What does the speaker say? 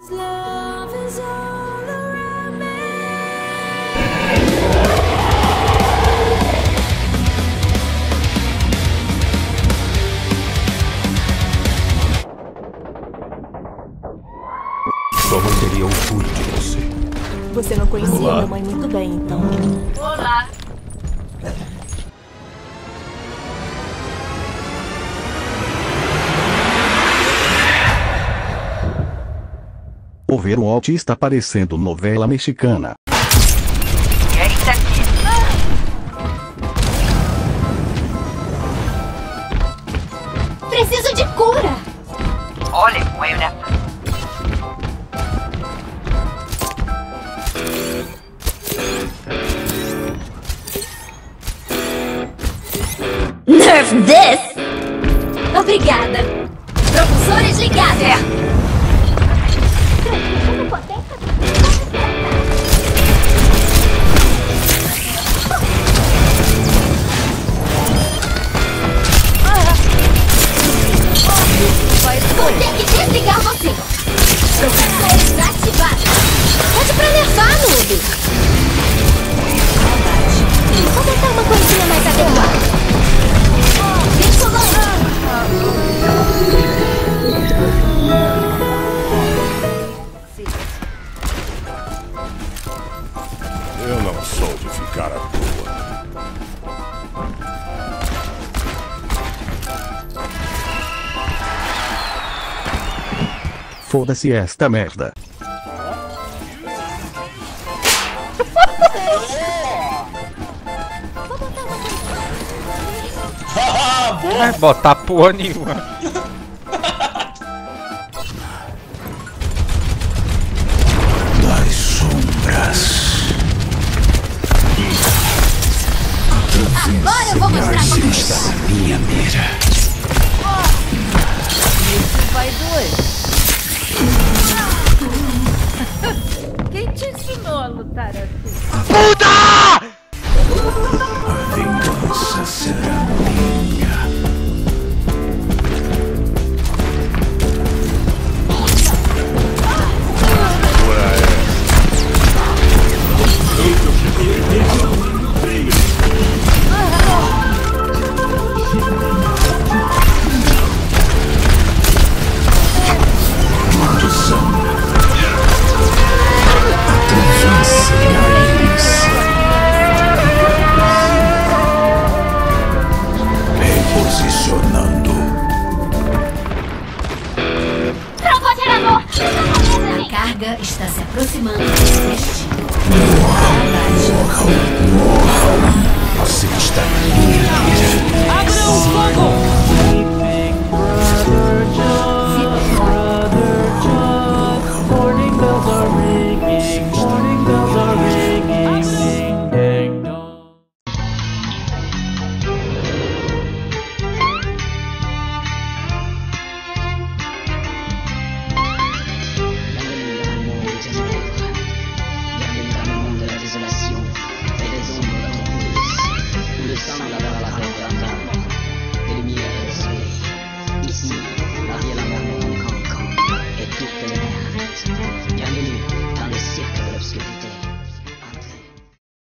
Só manteria orgulho de você. Você não conhecia minha mãe muito bem, então. Olá. Overwatch está parecendo novela mexicana. Eita aqui. Preciso de cura. Olha, buena. Nerf this! Obrigada. Propulsores ligados. Vou ter que desligar você. Propulsores ativados. Pode pra nerfar, noob. Vou botar uma coisinha mais adequada. Eu não sou de ficar à toa. Foda-se esta merda. Não vai botar porra nenhuma. Das sombras. Agora eu vou mostrar como Está na minha mira. Vai doer. Quem te ensinou a lutar assim? A vingança será minha. A carga está se aproximando do destino. Você está na minha mira. Abra o fogo!